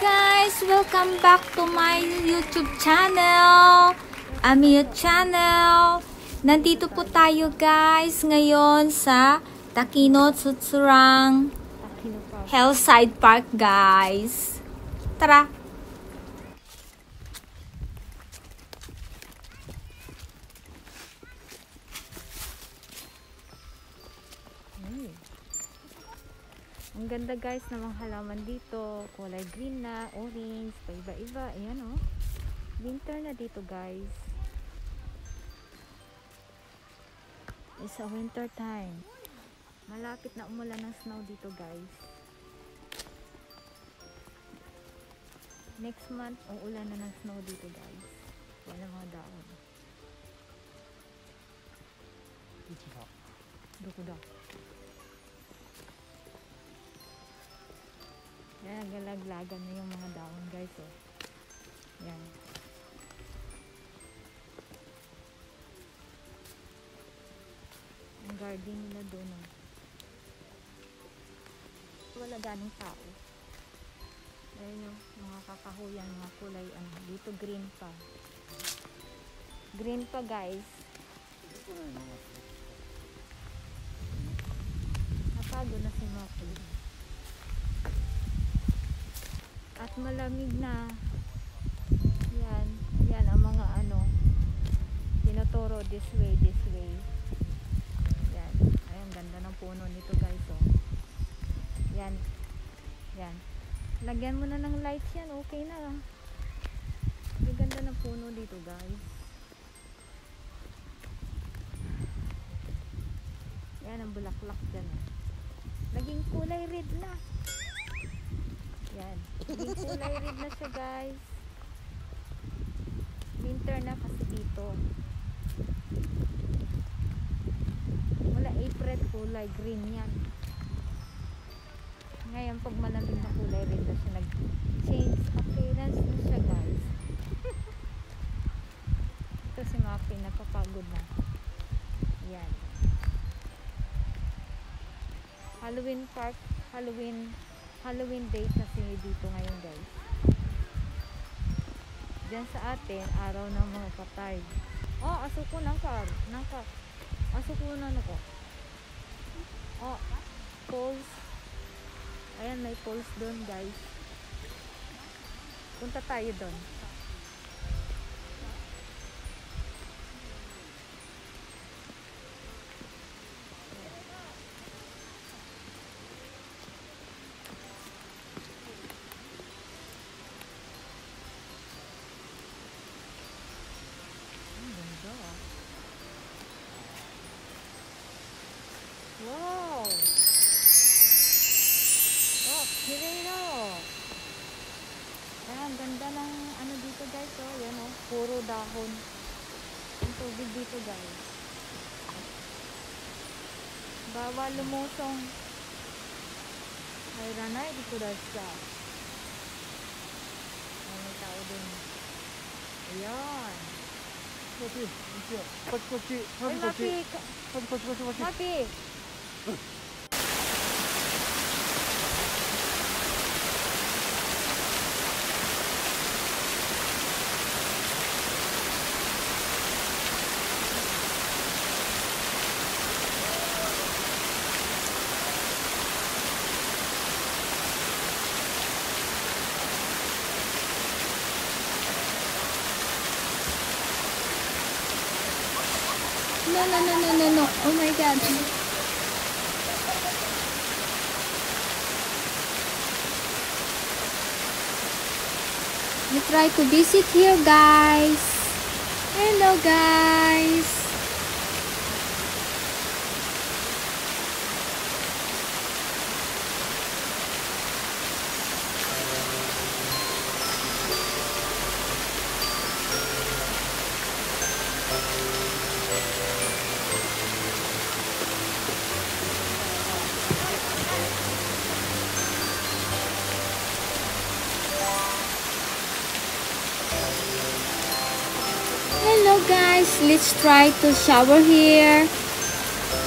guys! Welcome back to my YouTube channel! Amiyo channel! Nandito po tayo guys ngayon sa Takino Tsutsurang Hillside Park guys. Tara! Ang ganda guys ng mga halaman dito. Kulay green na, orange, paiba-iba. Ayan o. Winter na dito guys. It's a winter time. Malapit na umulan ng snow dito guys. Next month, uulan na ng snow dito guys. Wala mga daon. Doko daw. Yan, galaglagan na yung mga dahon guys oh. Yan. Ang garden nila doon oh. Wala ganong tao. Ayan yung mga kakahuyan, mga kulay ano. Dito green pa. Green pa guys. Napago na si Maki. At malamig na. Yan. Yan ang mga ano. Tinuturo this way, this way. Yan. Ay, ang ganda ng puno nito guys. Oh. Yan. Yan. Lagyan mo na ng lights yan. Okay na. Ang ganda ng puno dito guys. Yan ang bulaklak dyan. Oh. Naging kulay red na. Yan. Naging kulay red na siya guys. Winter na kasi dito. Mula April kulay green yan. Ngayon pag malamig na kulay red na siya, nag-change appearance na siya guys. Ito si Maki napapagod na. Yan. Halloween Park, Halloween day kasi dito ngayon guys. Diyan sa atin, araw ng mga patay. Oh, asuko na asuko na ko. Oh, poles. Ayan, may poles doon guys. Punta tayo doon. Wow! Oh, kirero! Ayan, ang ganda ng ano dito guys, oh. Yan oh, puro dahon. Ang tubig dito guys. Bawal lumusong. Ay, ranay, dito dahil siya. Ay, may tao din. Ayan. Mapi, kochi. Ay, Mapi! Mapi! No. Oh my god. We try to visit here guys. Hello guys. Hello guys, let's try to shower here.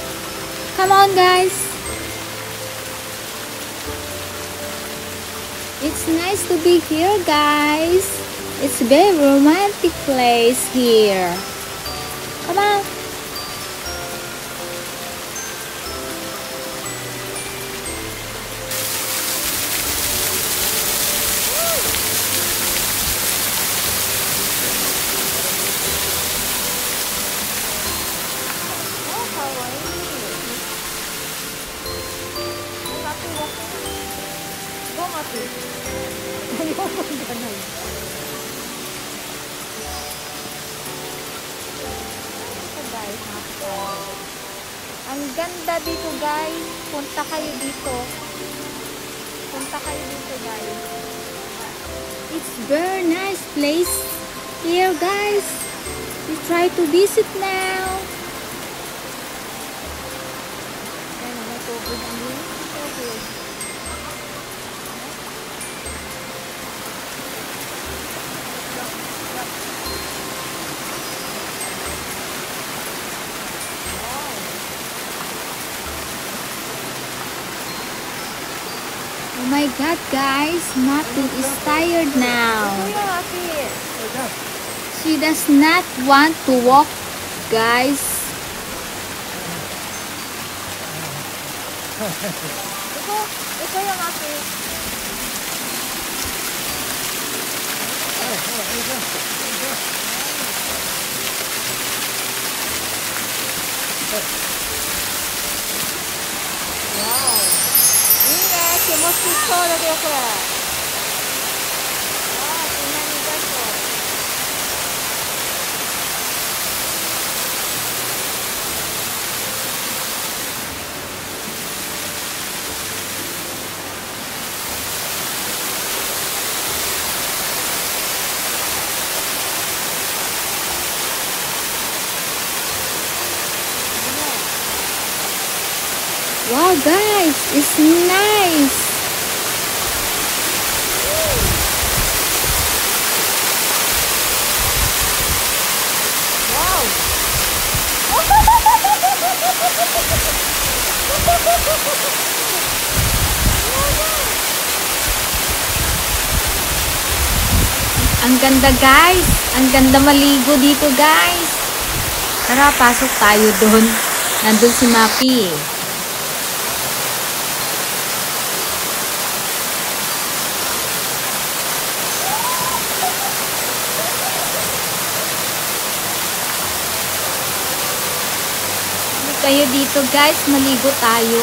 Come on guys. It's nice to be here, guys. It's a very romantic place here. Come on. Oh, kawaii. Mati, go, Mati. Ayoko ganun. Ito guys, ang ganda dito guys. Punta kayo dito. Punta kayo dito guys. It's very nice place here guys. We try to visit now. Ayan, may tubig ang tubig. Oh my god guys, Mati is tired now. She does not want to walk guys. Ito yung Mati. Wow. いいね、気持ちそうだけどこれ。わあ、みんなにだと。Wow guys, it's nice. Wow. Ang ganda guys. Ang ganda maligo dito guys. Tara, pasok tayo doon. Nandun si Mapi eh. Kayo dito guys, maligo tayo.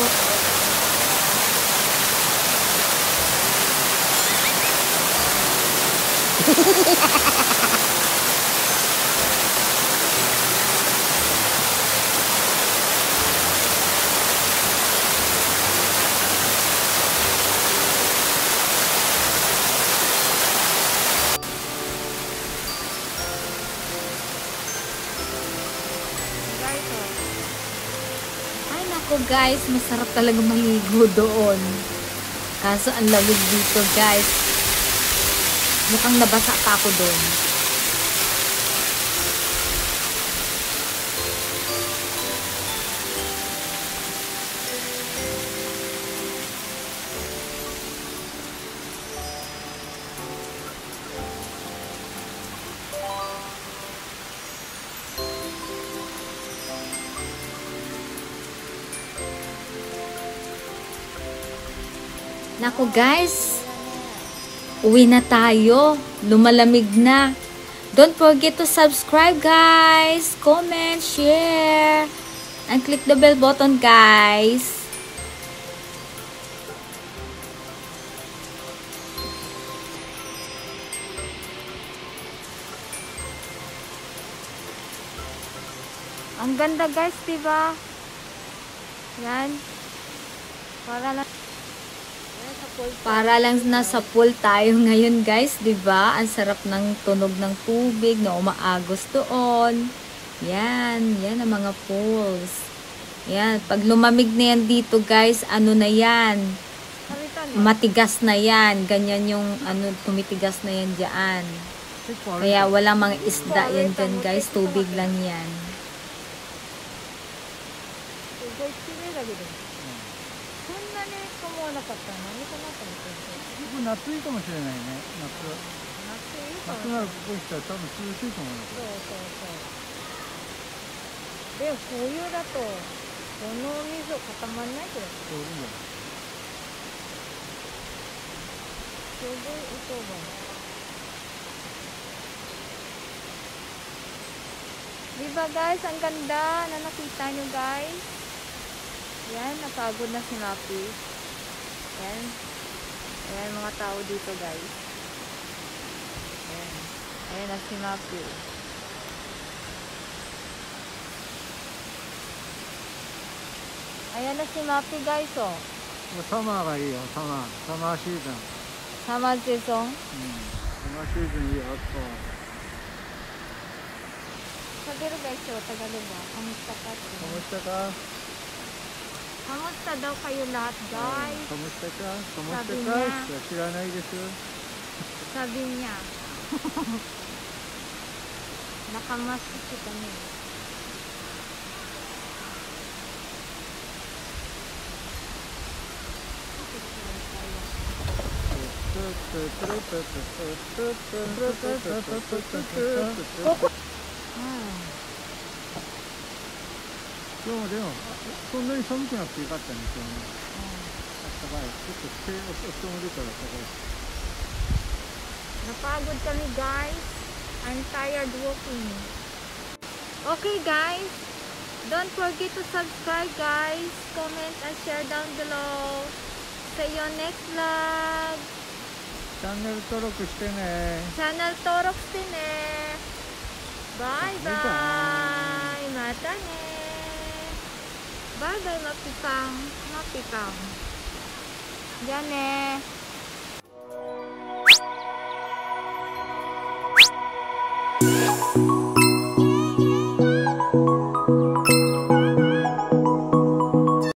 Ako guys, masarap talaga maligo doon. Kaso ang lamig dito guys. Mukhang nabasa pa ako doon. Nako guys, uwi na tayo. Lumalamig na. Don't forget to subscribe guys. Comment, share, and click the bell button guys. Ang ganda guys, diba? Yan. Para lang nasa pool tayo ngayon guys, 'di ba? Ang sarap ng tunog ng tubig na umaagos doon. Yan, yan ang mga pools. Yan, pag lumamig na yan dito guys, ano na yan? Matigas na yan. Ganyan yung ano, tumitigas na yan diyan. Kaya wala mga isda yan dyan guys, tubig lang yan. なに思わなかったの？何かなと思って。 これ夏いいかもしれないね。夏夏いいかもしれない。 ならここ来たら多分涼しいと思うよ。 そうそうそう。で冬だとこの水固まんないけど。 そうでもすごい音が。Diba guys, ang ganda na nakita nyo guys. Yan, napagod na si Mapi. Yan. Ayan mga tao dito guys. Ayan. Ayan na si Mapi. Ayan na si Mapi guys oh. サマーがいいよ。サマーシーズン。 サマーシーズン。 サマーシーズンいいよ。 Tagalog guys, so Tagalog ba? Kamusta ka? Kamusta ka? Kamusta daw kayo lahat guys? Kamusta ka? Kamusta Sabi ka? niya. Shiranai desu. Sabi niya. Nakamaski kami. 今日もでもそんなに寒くなくてよかったんですよね。あったかい。ちょっと手を押しても出たら高い。 Napagod kami guys. I'm tired walking. Okay guys. Don't forget to subscribe guys. Comment and share down below. See you next vlog. チャンネル登録してね。 Channel 登録してね. Bye bye. Mata ne. Bye bye Mapipang. Mapipang. Diyan eh.